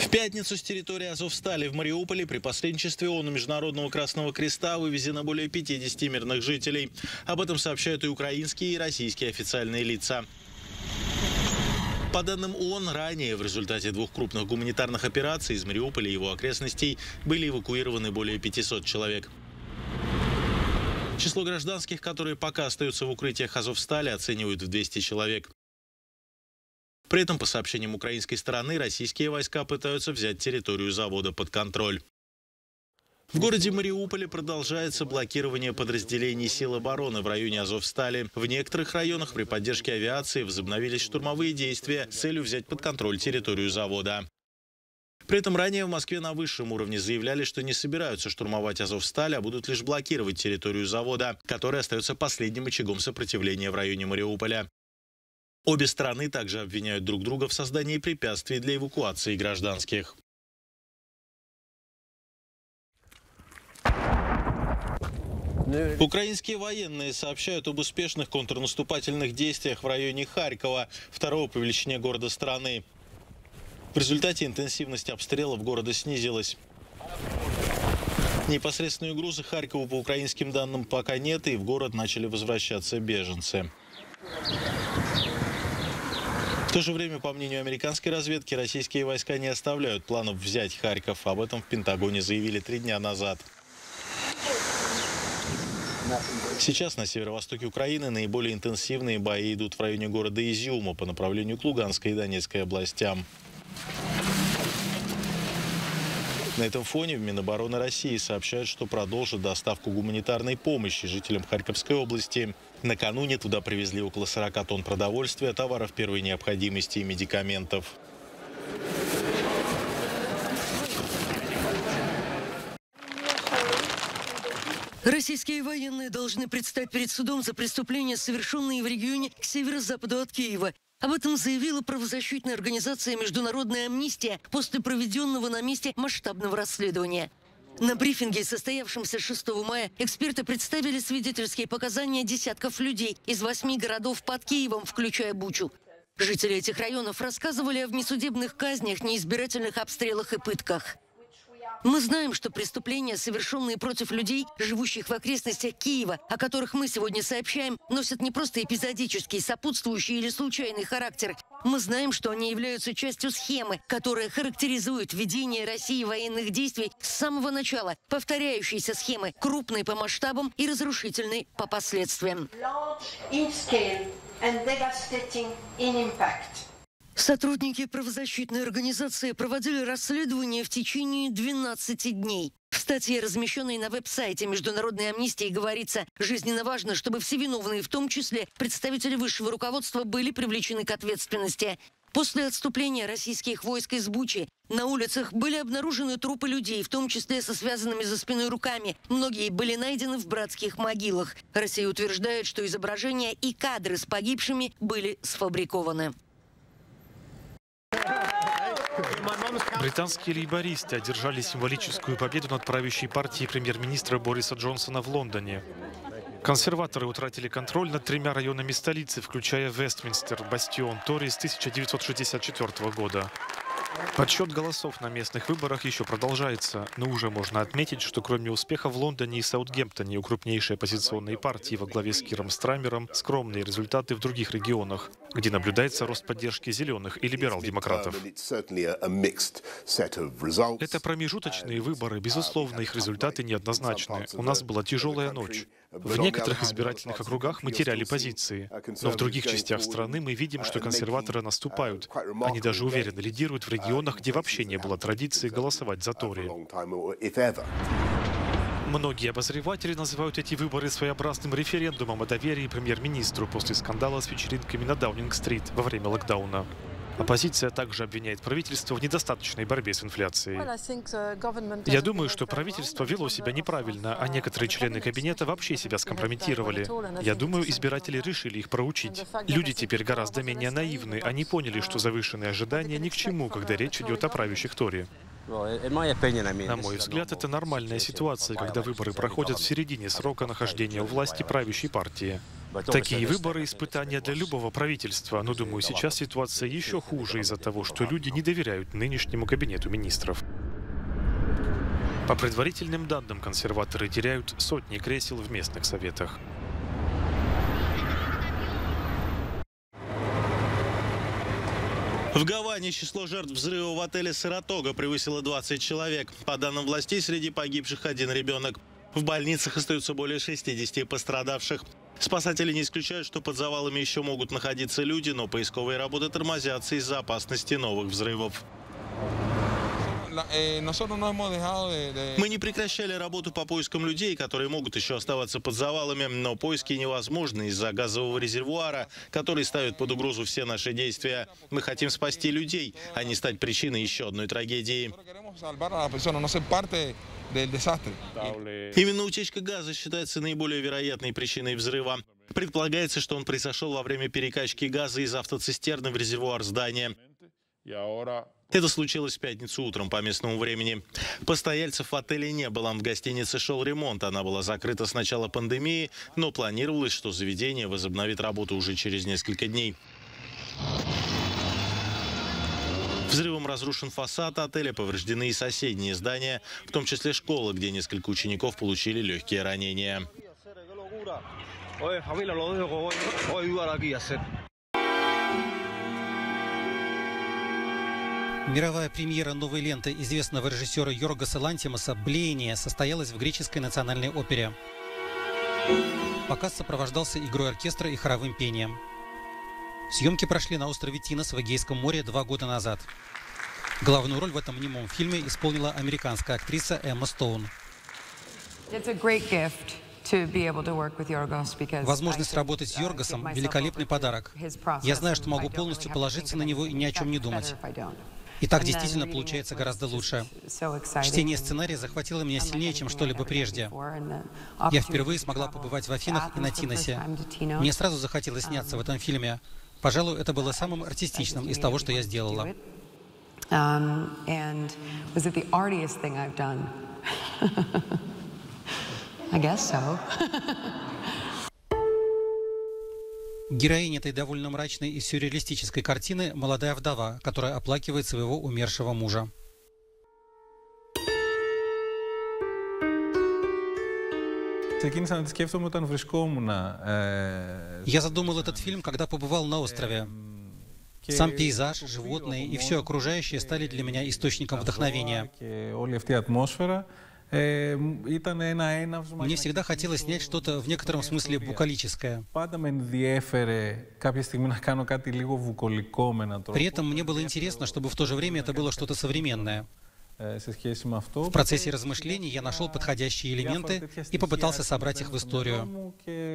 В пятницу с территории Азовстали в Мариуполе при посредничестве ООН и Международного Красного Креста вывезено более 50 мирных жителей. Об этом сообщают и украинские, и российские официальные лица. По данным ООН, ранее в результате двух крупных гуманитарных операций из Мариуполя и его окрестностей были эвакуированы более 500 человек. Число гражданских, которые пока остаются в укрытиях Азовстали, оценивают в 200 человек. При этом, по сообщениям украинской стороны, российские войска пытаются взять территорию завода под контроль. В городе Мариуполе продолжается блокирование подразделений сил обороны в районе Азовстали. В некоторых районах при поддержке авиации возобновились штурмовые действия с целью взять под контроль территорию завода. При этом ранее в Москве на высшем уровне заявляли, что не собираются штурмовать Азовсталь, а будут лишь блокировать территорию завода, который остается последним очагом сопротивления в районе Мариуполя. Обе стороны также обвиняют друг друга в создании препятствий для эвакуации гражданских. Украинские военные сообщают об успешных контрнаступательных действиях в районе Харькова, второго по величине города страны. В результате интенсивность обстрелов города снизилась. Непосредственные угрозы Харькову по украинским данным пока нет, и в город начали возвращаться беженцы. В то же время, по мнению американской разведки, российские войска не оставляют планов взять Харьков. Об этом в Пентагоне заявили 3 дня назад. Сейчас на северо-востоке Украины наиболее интенсивные бои идут в районе города Изюма по направлению к Луганской и Донецкой областям. На этом фоне в Минобороны России сообщают, что продолжат доставку гуманитарной помощи жителям Харьковской области. Накануне туда привезли около 40 тонн продовольствия, товаров первой необходимости и медикаментов. Российские военные должны предстать перед судом за преступления, совершенные в регионе к северо-западу от Киева. Об этом заявила правозащитная организация «Международная амнистия» после проведенного на месте масштабного расследования. На брифинге, состоявшемся 6 мая, эксперты представили свидетельские показания десятков людей из 8 городов под Киевом, включая Бучу. Жители этих районов рассказывали о внесудебных казнях, неизбирательных обстрелах и пытках. Мы знаем, что преступления, совершенные против людей, живущих в окрестностях Киева, о которых мы сегодня сообщаем, носят не просто эпизодический, сопутствующий или случайный характер. Мы знаем, что они являются частью схемы, которая характеризует ведение России военных действий с самого начала, повторяющейся схемы, крупной по масштабам и разрушительной по последствиям. Сотрудники правозащитной организации проводили расследование в течение 12 дней. В статье, размещенной на веб-сайте Международной амнистии, говорится, жизненно важно, чтобы все виновные, в том числе представители высшего руководства, были привлечены к ответственности. После отступления российских войск из Бучи на улицах были обнаружены трупы людей, в том числе со связанными за спиной руками. Многие были найдены в братских могилах. Россия утверждает, что изображения и кадры с погибшими были сфабрикованы. Британские лейбористы одержали символическую победу над правящей партией премьер-министра Бориса Джонсона в Лондоне. Консерваторы утратили контроль над 3 районами столицы, включая Вестминстер, бастион Тори с 1964 года. Подсчет голосов на местных выборах еще продолжается, но уже можно отметить, что кроме успеха в Лондоне и Саутгемптоне у крупнейшей оппозиционной партии во главе с Киром Стармером скромные результаты в других регионах, где наблюдается рост поддержки зеленых и либерал-демократов. Это промежуточные выборы, безусловно, их результаты неоднозначны. У нас была тяжелая ночь. В некоторых избирательных округах мы теряли позиции, но в других частях страны мы видим, что консерваторы наступают. Они даже уверенно лидируют в регионах, где вообще не было традиции голосовать за Тори. Многие обозреватели называют эти выборы своеобразным референдумом о доверии премьер-министру после скандала с вечеринками на Даунинг-стрит во время локдауна. Оппозиция также обвиняет правительство в недостаточной борьбе с инфляцией. Я думаю, что правительство вело себя неправильно, а некоторые члены кабинета вообще себя скомпрометировали. Я думаю, избиратели решили их проучить. Люди теперь гораздо менее наивны. Они поняли, что завышенные ожидания ни к чему, когда речь идет о правящих Тори. На мой взгляд, это нормальная ситуация, когда выборы проходят в середине срока нахождения у власти правящей партии. Такие выборы — испытания для любого правительства, но, думаю, сейчас ситуация еще хуже из-за того, что люди не доверяют нынешнему кабинету министров. По предварительным данным, консерваторы теряют сотни кресел в местных советах. В Гаване число жертв взрыва в отеле «Саратога» превысило 20 человек. По данным властей, среди погибших один ребенок. В больницах остаются более 60 пострадавших. Спасатели не исключают, что под завалами еще могут находиться люди, но поисковые работы тормозятся из-за опасности новых взрывов. Мы не прекращали работу по поискам людей, которые могут еще оставаться под завалами, но поиски невозможны из-за газового резервуара, который ставит под угрозу все наши действия. Мы хотим спасти людей, а не стать причиной еще одной трагедии. Именно утечка газа считается наиболее вероятной причиной взрыва. Предполагается, что он произошел во время перекачки газа из автоцистерны в резервуар здания. Это случилось в пятницу утром по местному времени. Постояльцев в отеле не было. В гостинице шел ремонт. Она была закрыта с начала пандемии, но планировалось, что заведение возобновит работу уже через несколько дней. Взрывом разрушен фасад отеля, повреждены и соседние здания, в том числе школа, где несколько учеников получили легкие ранения. Мировая премьера новой ленты известного режиссера Йоргоса Лантимоса «Блеяние» состоялась в Греческой национальной опере. Показ сопровождался игрой оркестра и хоровым пением. Съемки прошли на острове Тинос в Эгейском море 2 года назад. Главную роль в этом немом фильме исполнила американская актриса Эмма Стоун. Возможность работать с Йоргосом – великолепный подарок. Я знаю, что могу полностью положиться на него и ни о чем не думать. И так действительно получается гораздо лучше. Чтение сценария захватило меня сильнее, чем что-либо прежде. Я впервые смогла побывать в Афинах и на Тиносе. Мне сразу захотелось сняться в этом фильме. Пожалуй, это было самым артистичным из того, что я сделала. Героиня этой довольно мрачной и сюрреалистической картины – молодая вдова, которая оплакивает своего умершего мужа. Я задумал этот фильм, когда побывал на острове. Сам пейзаж, животные и все окружающее стали для меня источником вдохновения. Мне всегда хотелось снять что-то в некотором смысле букалическое. При этом мне было интересно, чтобы в то же время это было что-то современное. В процессе размышлений я нашел подходящие элементы и попытался собрать их в историю.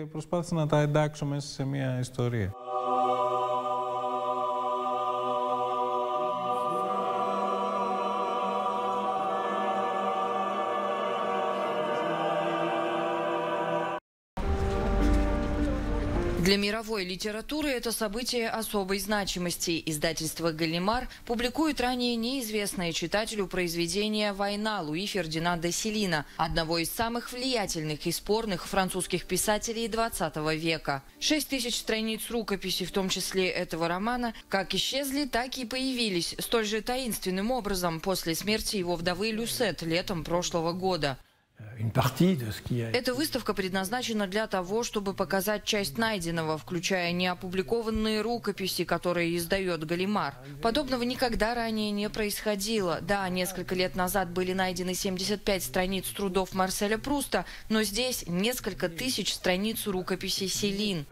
Для мировой литературы это событие особой значимости. Издательство «Галлимар» публикует ранее неизвестное читателю произведение «Война» Луи Фердинанда Селина, одного из самых влиятельных и спорных французских писателей XX века. 6000 страниц рукописи, в том числе этого романа, как исчезли, так и появились столь же таинственным образом после смерти его вдовы Люсет летом прошлого года. Эта выставка предназначена для того, чтобы показать часть найденного, включая неопубликованные рукописи, которые издает «Галлимар». Подобного никогда ранее не происходило. Да, несколько лет назад были найдены 75 страниц трудов Марселя Пруста, но здесь несколько тысяч страниц рукописи Селин.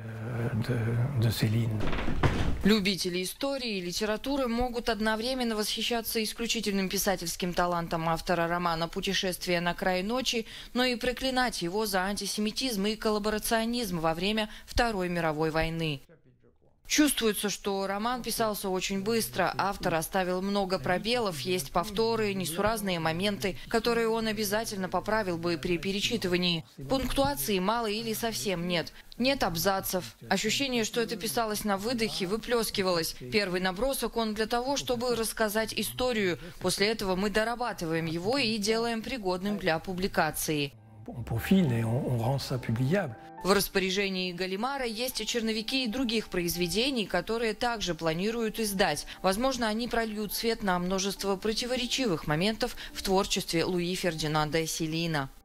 Любители истории и литературы могут одновременно восхищаться исключительным писательским талантом автора романа «Путешествие на край ночи», но и проклинать его за антисемитизм и коллаборационизм во время Второй мировой войны. Чувствуется, что роман писался очень быстро. Автор оставил много пробелов, есть повторы, несуразные моменты, которые он обязательно поправил бы при перечитывании. Пунктуации мало или совсем нет. Нет абзацев. Ощущение, что это писалось на выдохе, выплескивалось. Первый набросок он для того, чтобы рассказать историю. После этого мы дорабатываем его и делаем пригодным для публикации. В распоряжении Галимара есть черновики и других произведений, которые также планируют издать. Возможно, они прольют свет на множество противоречивых моментов в творчестве Луи Фердинанда Селина.